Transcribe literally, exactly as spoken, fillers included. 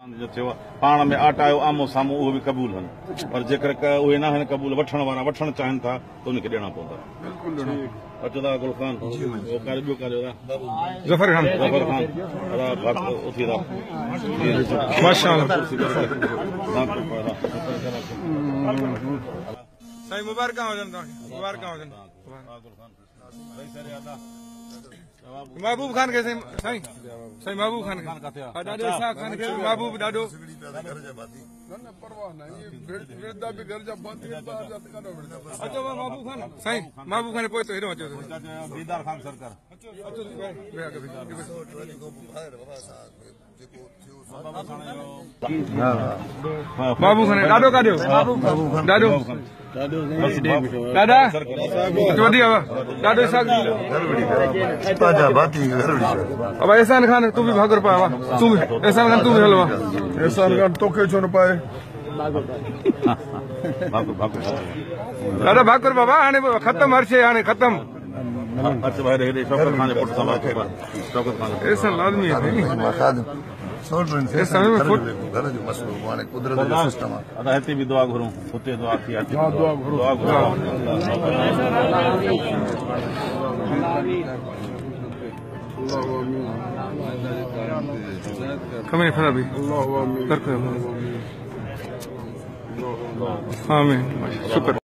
जो थियो पाण में आटा जो आमो साम्हूं उहो बि क़बूल आहिनि, पर जेकर उहे न आहिनि क़बूल, वठण वारा वठण चाहिनि था त उनखे ॾियणा पवंदा। अचो था गुल खान, ॿियो कार्य ज़फर खान ज़फर खान उथी था माशाअल्लाह। साईं मुबारक हुजनि तव्हांखे, मुबारक हुजनि। महबूब खान के साईं साईं साईं महबूब खान ॾाढो इसाक खान खे महबूब ॾाढो अचो महबूब खान साईं महबूब खान पोइ हेॾो अचो दीदार खान सरकार महबूब खान ॾाढो काॾियो ॾाढो दादा ॾाढो इसाक अब एहसान खान तू भी भागर पाए तू भी एहसान खान तू भी हलवा एहसान खान तोखे छो न पाए दादा भाकर बाबा हाणे खत्म हर शइ हाणे खत्म एहसान लाज़मी है हिते बि दुआ घुरूं, हुते दुआ थी कमें खराबी आमीन शुक्र।